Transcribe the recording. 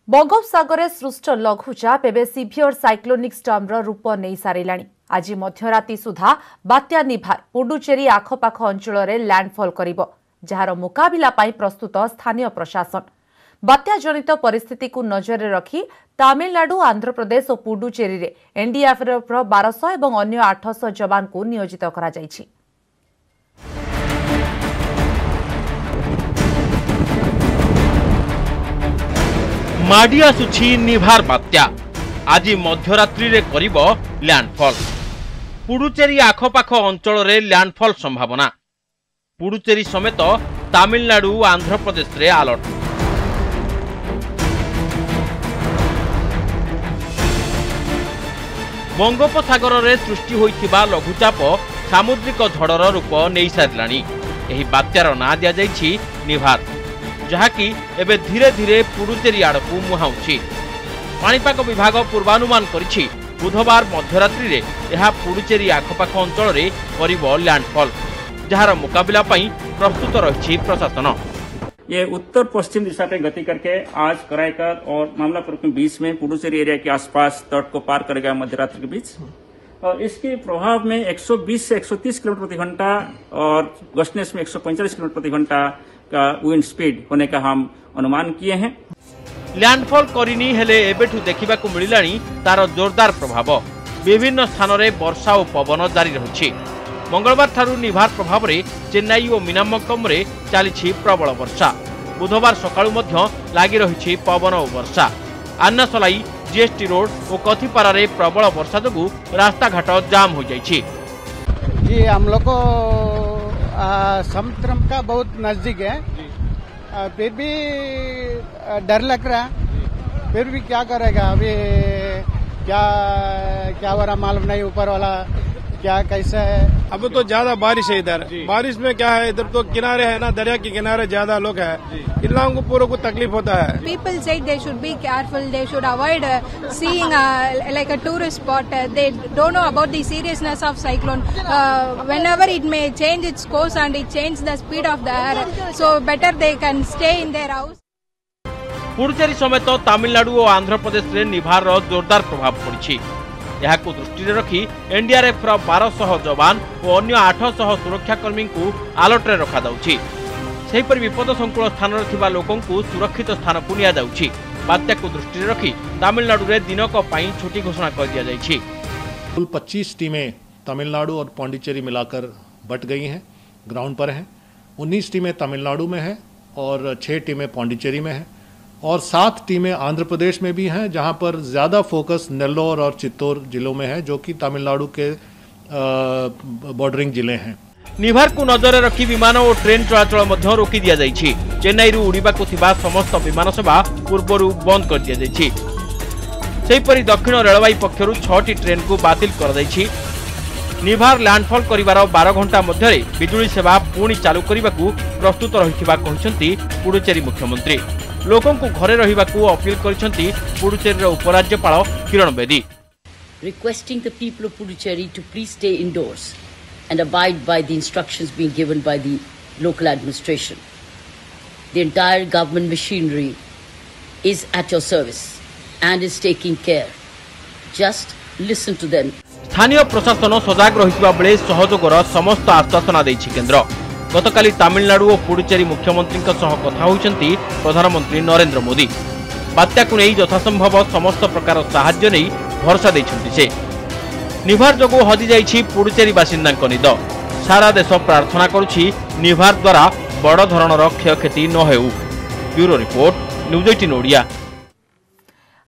बंगोपसागर सृष्ट लघुचाप एवं severe cyclonic स्टर्मर रूप नहीं सारा। आज मध्यराति सुधा बात्या निभार पुडुचेरी आखपाख अंचल में लैंडफॉल करिबो, जार मुकाबिला पाई प्रस्तुत स्थानीय प्रशासन। बात्या जनित परिस्थिति को नजर रखी तमिलनाडु, आंध्र प्रदेश और पुडुचेरी रे एनडीआरएफ 1200 और अन्य 800 जवान को नियोजित करा जायछि। माडी आसुछि निभार बात्या आज मध्यरात्रि रे करिबो लैंडफॉल। पुडुचेरी आखपाख अंचल रे लैंडफॉल संभावना। पुडुचेरी समेत तमिलनाडु, आंध्र प्रदेश रे अलर्ट। बंगोपसागर रे सृष्टि होइथिबा लघुचाप सामुद्रिक झड़र रूप नहीं सारिलानी। एही बात्यार ना दिया जाइछि निभार, जहाँकि एबे धीरे धीरे पुडुचेरी आड़कू मुहाउछि। पाणीपाग विभाग पूर्वानुमान करिछि बुधवार मध्यरात्रि रे यह पुडुचेरी आखपाख अंचल रे करिबो लैंडफॉल, जहार मुकाबिला पई प्रस्तुत रहिछि प्रशासन। ये उत्तर पश्चिम दिशा पे गति करके आज कराईकल और मामलापुर के बीच में पुडुचेरी एरिया के आसपास तट को पार करेगा मध्यरात्रि के बीच। और इसके प्रभाव में 120 से 130 किलोमीटर प्रति घंटा और गस्टनेस में 145 किलोमीटर प्रति घंटा का विंड स्पीड होने का हम अनुमान किए हैं। लैंडफॉल करिनी हेले एबेठु देखिबाकू मिलिलानी तार जोरदार प्रभाव। विभिन्न स्थान रे वर्षा और पवन जारी रहिछि। मंगलवार ठारू निभार प्रभाव रे चेन्नई और मीनामक्कम रे चलीछि प्रबल वर्षा। बुधवार सकाळु मध्य लागि रहिछि पवन और वर्षा। आन्नासलाई, जीएसटी रोड और कथिपारा रे प्रबल वर्षा जोगु रास्ता घाट जाम हो जाइछि। जी हम लोग को समुद्र का बहुत नजदीक है, फिर भी डर लग रहा है। फिर भी क्या करेगा, अभी क्या हो रहा मालूम नहीं, ऊपर वाला क्या कैसा है। अब तो ज्यादा बारिश है इधर। बारिश में क्या है, इधर तो किनारे है ना, दरिया के किनारे ज्यादा लोग है, इन लोगों को पूरा को तकलीफ होता है। People said they should be careful, they should avoid seeing like a tourist spot. They don't know about the seriousness of cyclone. Whenever it may change its course and it change the speed of the air, so better they can stay in their house. Puducherry समेत तमिलनाडु और आंध्र प्रदेश रे निभार जोरदार प्रभाव पड़िछि। यहाकू दृष्टि रखी NDRF 1200 जवान और अन्य 800 सुरक्षाकर्मी को अलर्ट रे रखा जाउछि। सेहिपरि विपद संकुल स्थान रे थिबा लोकों को सुरक्षित स्थान को निया जाउछि। बात्या को दृष्टि रखी तमिलनाडु रे दिनक पई छुट्टी घोषणा कर दिया जाइछि। कुल 25 टीमें तमिलनाडु और पांडिचेरी मिलाकर बट गई हैं, ग्राउंड पर हैं। 19 टीमें तमिलनाडु में हैं और 6 टीमें पांडिचेरी में हैं और 7 टीमें आंध्र प्रदेश में भी हैं, जहां पर ज़्यादा फोकस नेल्लोर और चित्तौर जिलों में है, जो कि तमिलनाडु के बॉर्डरिंग जिले हैं। निभार को नजर रखी विमान और ट्रेन चलाचल मध्य रोकी दिया जाइछि। चेन्नई रु उड़ीबाकू थिबा समस्त विमान सेवा पूर्वरु बंद कर दिया जाइछि। सेहिपरि दक्षिण रेलवाई पक्षरु 6टी ट्रेन को बातिल कर दैछि। निभार लैंडफॉल करिवार 12 घंटा मध्य बिजुली सेवा पुणी चालू करबाकू प्रस्तुत रहिथिबा कहिसंती पुडुचेरी मुख्यमंत्री। लोकों को घरे रहिबाकू अपील करिसंती पुडुचेरी उपराज्यपाल Kiran Bedi. Requesting the people of Puducherry to please stay indoors and abide by the instructions being given by the local administration. The entire government machinery is at your service and is taking care. Just listen to them. स्थानीय प्रशासन सजाग रहितबा बेले सहयोगर समस्त आश्वासन दैछि केंद्र। गतकाली तमिलनाडु और पुडुचेरी मुख्यमंत्री कथा होइछंती प्रधानमंत्री नरेंद्र मोदी। बात्या को नहीं यथासंभव समस्त प्रकार साहाय्य नहीं भरोसा दैछंती से। निभार जोगु हजि जाइछि पुडुचेरी बासिंदांक निद। सारा देश प्रार्थना करुछि निभार द्वारा बड़ धरणर क्षयक्षति न हेउ। Bureau report, news 18 Odia.